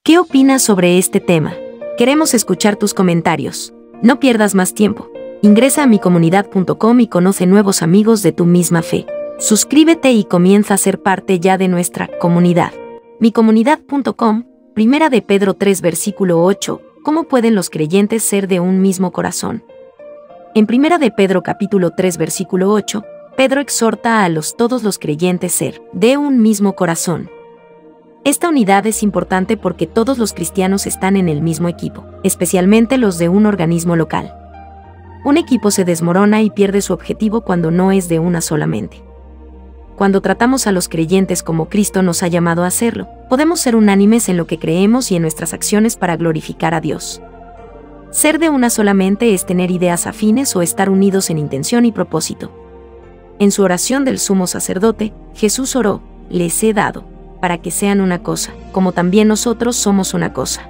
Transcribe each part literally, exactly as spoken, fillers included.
¿Qué opinas sobre este tema? Queremos escuchar tus comentarios. No pierdas más tiempo. Ingresa a mi comunidad punto com y conoce nuevos amigos de tu misma fe. Suscríbete y comienza a ser parte ya de nuestra comunidad. mi comunidad punto com, Primera de Pedro tres versículo ocho, ¿cómo pueden los creyentes ser de un mismo corazón? En Primera de Pedro capítulo tres versículo ocho, Pedro exhorta a los todos los creyentes ser de un mismo corazón. Esta unidad es importante porque todos los cristianos están en el mismo equipo, especialmente los de un organismo local. Un equipo se desmorona y pierde su objetivo cuando no es de una sola mente. Cuando tratamos a los creyentes como Cristo nos ha llamado a hacerlo, podemos ser unánimes en lo que creemos y en nuestras acciones para glorificar a Dios. Ser de una sola mente es tener ideas afines o estar unidos en intención y propósito. En su oración del sumo sacerdote, Jesús oró, les he dado, para que sean una cosa, como también nosotros somos una cosa.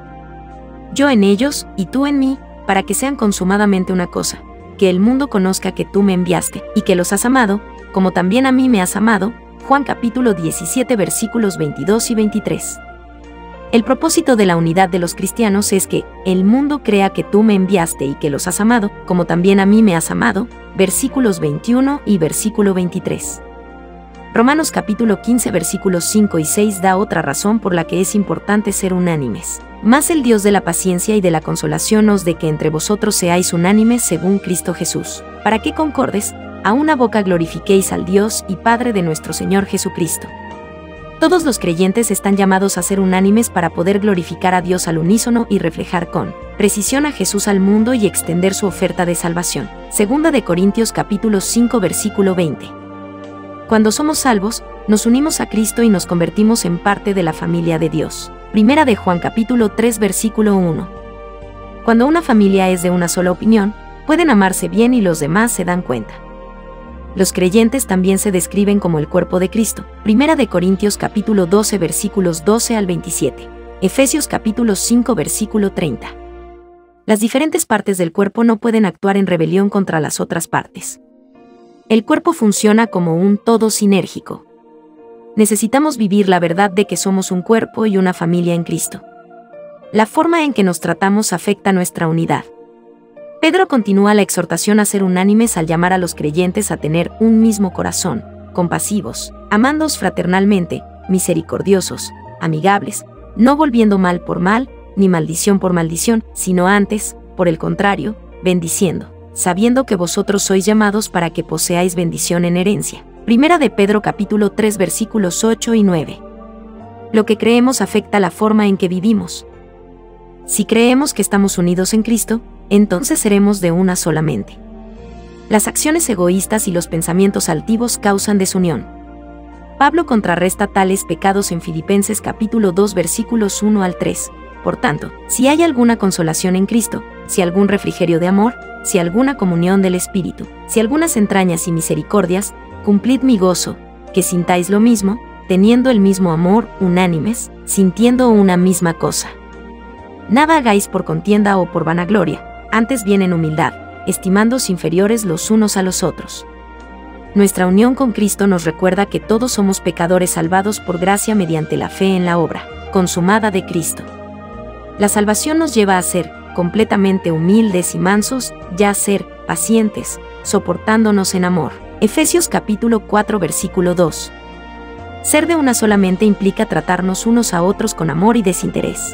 Yo en ellos, y tú en mí, para que sean consumadamente una cosa, que el mundo conozca que tú me enviaste, y que los has amado, como también a mí me has amado. Juan capítulo diecisiete versículos veintidós y veintitrés. El propósito de la unidad de los cristianos es que el mundo crea que tú me enviaste y que los has amado, como también a mí me has amado, versículos veintiuno y versículo veintitrés. Romanos capítulo quince versículos cinco y seis da otra razón por la que es importante ser unánimes. Mas el Dios de la paciencia y de la consolación os dé que entre vosotros seáis unánimes según Cristo Jesús, para que concordes, a una boca glorifiquéis al Dios y Padre de nuestro Señor Jesucristo. Todos los creyentes están llamados a ser unánimes para poder glorificar a Dios al unísono y reflejar con precisión a Jesús al mundo y extender su oferta de salvación. Segunda de Corintios capítulo cinco versículo veinte. Cuando somos salvos, nos unimos a Cristo y nos convertimos en parte de la familia de Dios. Primera de Juan capítulo tres versículo uno. Cuando una familia es de una sola opinión, pueden amarse bien y los demás se dan cuenta. Los creyentes también se describen como el cuerpo de Cristo. Primera de Corintios capítulo doce versículos doce al veintisiete. Efesios capítulo cinco versículo treinta. Las diferentes partes del cuerpo no pueden actuar en rebelión contra las otras partes. El cuerpo funciona como un todo sinérgico. Necesitamos vivir la verdad de que somos un cuerpo y una familia en Cristo. La forma en que nos tratamos afecta nuestra unidad. Pedro continúa la exhortación a ser unánimes al llamar a los creyentes a tener un mismo corazón, compasivos, amándoos fraternalmente, misericordiosos, amigables, no volviendo mal por mal, ni maldición por maldición, sino antes, por el contrario, bendiciendo, sabiendo que vosotros sois llamados para que poseáis bendición en herencia. Primera de Pedro capítulo tres versículos ocho y nueve. Lo que creemos afecta la forma en que vivimos. Si creemos que estamos unidos en Cristo, entonces seremos de una sola mente. Las acciones egoístas y los pensamientos altivos causan desunión. Pablo contrarresta tales pecados en Filipenses capítulo dos versículos uno al tres. Por tanto, si hay alguna consolación en Cristo, si algún refrigerio de amor, si alguna comunión del Espíritu, si algunas entrañas y misericordias, cumplid mi gozo, que sintáis lo mismo, teniendo el mismo amor, unánimes, sintiendo una misma cosa. Nada hagáis por contienda o por vanagloria, antes bien en humildad, estimándoos inferiores los unos a los otros. Nuestra unión con Cristo nos recuerda que todos somos pecadores salvados por gracia mediante la fe en la obra consumada de Cristo. La salvación nos lleva a ser completamente humildes y mansos, ya a ser pacientes, soportándonos en amor. Efesios capítulo cuatro versículo dos. Ser de una sola mente implica tratarnos unos a otros con amor y desinterés.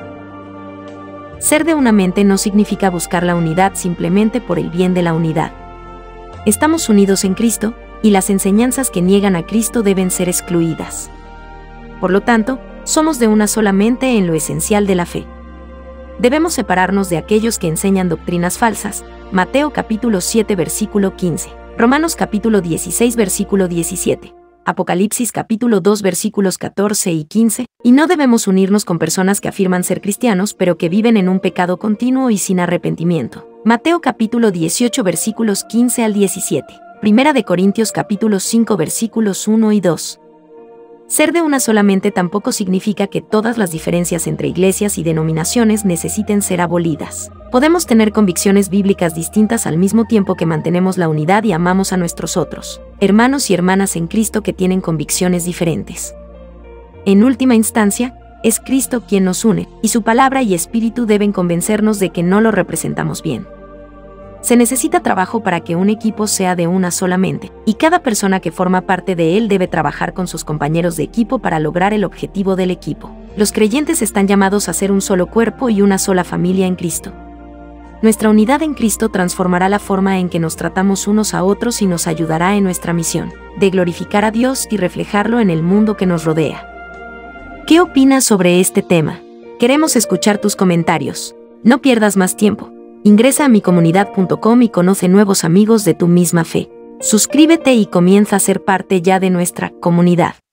Ser de una mente no significa buscar la unidad simplemente por el bien de la unidad. Estamos unidos en Cristo, y las enseñanzas que niegan a Cristo deben ser excluidas. Por lo tanto, somos de una sola mente en lo esencial de la fe. Debemos separarnos de aquellos que enseñan doctrinas falsas. Mateo capítulo siete versículo quince. Romanos capítulo dieciséis versículo diecisiete, Apocalipsis capítulo dos versículos catorce y quince, y no debemos unirnos con personas que afirman ser cristianos pero que viven en un pecado continuo y sin arrepentimiento. Mateo capítulo dieciocho versículos quince al diecisiete, Primera de Corintios capítulo cinco versículos uno y dos. Ser de una sola mente tampoco significa que todas las diferencias entre iglesias y denominaciones necesiten ser abolidas. Podemos tener convicciones bíblicas distintas al mismo tiempo que mantenemos la unidad y amamos a nuestros otros hermanos y hermanas en Cristo que tienen convicciones diferentes. En última instancia, Es Cristo quien nos une, y su palabra y espíritu deben convencernos de que no lo representamos bien. Se necesita trabajo para que un equipo sea de una sola mente, y cada persona que forma parte de él debe trabajar con sus compañeros de equipo para lograr el objetivo del equipo. Los creyentes están llamados a ser un solo cuerpo y una sola familia en Cristo. Nuestra unidad en Cristo transformará la forma en que nos tratamos unos a otros y nos ayudará en nuestra misión, de glorificar a Dios y reflejarlo en el mundo que nos rodea. ¿Qué opinas sobre este tema? Queremos escuchar tus comentarios. No pierdas más tiempo. Ingresa a mi comunidad punto com y conoce nuevos amigos de tu misma fe. Suscríbete y comienza a ser parte ya de nuestra comunidad.